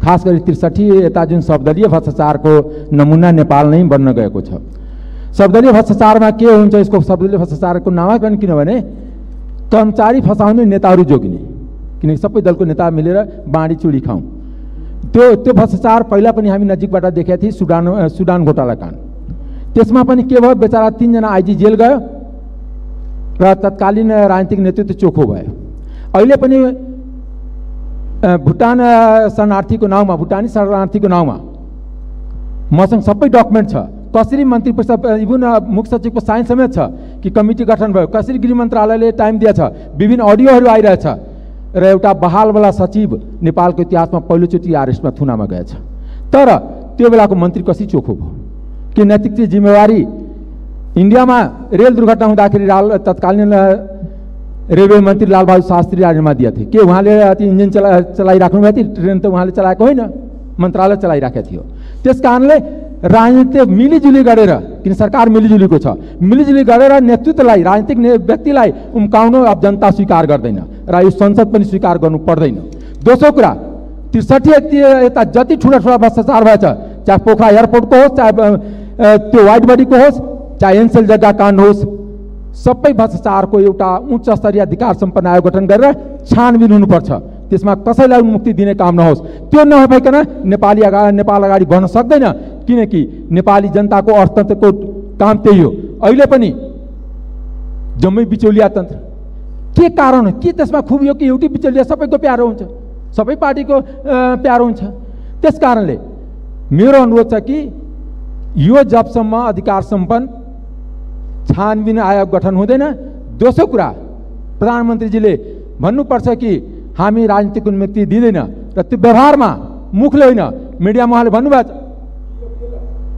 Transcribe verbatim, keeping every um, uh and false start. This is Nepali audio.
खास गरी त्रिसठी यता जुन सर्वदलीय भ्रष्टाचारको नमुना नेपाल नै बन्न गएको छ। सर्वदलीय भ्रष्टाचारमा के हुन्छ, यसको सर्वदलीय भ्रष्टाचारको नामाकरण किनभने कर्मचारी फसाउने नेताहरू जोगिने, किनकि सबै दलको नेता मिलेर बाँडी चुडी खाउँ। त्यो त्यो भ्रष्टाचार पहिला पनि हामी नजिकबाट देखेका थियौँ, सुडान सुडान घोटाला काण्ड। त्यसमा पनि के भयो, बेचारा तीनजना आइजी जेल गयो र तत्कालीन राजनीतिक नेतृत्व चोखो भयो। अहिले पनि भुटान शरणार्थीको नाउँमा, भुटानी शरणार्थीको नाउँमा मसँग सबै डकुमेन्ट छ, कसरी मन्त्री परिषद इभन मुख्य सचिवको साइन समेत छ कि कमिटी गठन भयो, कसरी गृह मन्त्रालयले टाइम दिएछ, विभिन्न अडियोहरू आइरहेछ र एउटा बहालवाला सचिव नेपालको इतिहासमा पहिलोचोटि आरएसमा थुनामा गएछ। तर त्यो बेलाको मन्त्री कसरी चोखो भयो कि नैतिक जिम्मेवारी। इन्डियामा रेल दुर्घटना हुँदाखेरि राल तत्कालीन रेलवे मन्त्री लालबहादुर शास्त्री राजीनामा दिए थिए। के उहाँले इन्जिन चला चलाइराख्नु भएको थियो? ट्रेन त उहाँले चलाएको होइन, मन्त्रालय चलाइराखेको थियो। त्यस कारणले राजनीति मिलिजुली गरेर, किन सरकार मिलिजुलीको छ, मिलिजुली गरेर नेतृत्वलाई, राजनीतिक व्यक्तिलाई उम्काउनु अब जनता स्वीकार गर्दैन र यो संसद पनि स्वीकार गर्नु पर्दैन। दोस्रो कुरा, त्रिसठी यता जति ठुला ठुला भ्रष्टाचार भएछ, चाहे पोखरा एयरपोर्टको होस्, चाहे त्यो वाइट बडीको होस्, चाहे एनसेल जग्गा काण्ड होस्, सबै भ्रष्टाचारको एउटा उच्च स्तरीय अधिकार सम्पन्न आयोग गठन गरेर छानबिन हुनुपर्छ। त्यसमा कसैलाई मुक्ति दिने काम नहोस्। त्यो नभइकन नेपाली अगाडि नेपाल अगाडि बढ्न सक्दैन, किनकि नेपाली जनताको अर्थतन्त्रको काम त्यही हो। अहिले पनि जम्मै बिचौलिया तन्त्र। के कारण, के त्यसमा खुबी हो कि एउटै बिचौलिया सबैको प्यारो हुन्छ, सबै पार्टीको प्यारो हुन्छ। त्यस कारणले मेरो अनुरोध छ कि यो जबसम्म अधिकार सम्पन्न छानबिन आयोग गठन हुँदैन। दोस्रो कुरा, प्रधानमन्त्रीजीले भन्नुपर्छ कि हामी राजनीतिक अनुमति दिँदैन र त्यो व्यवहारमा मुखले होइन, मिडियामा उहाँले भन्नुभएको छ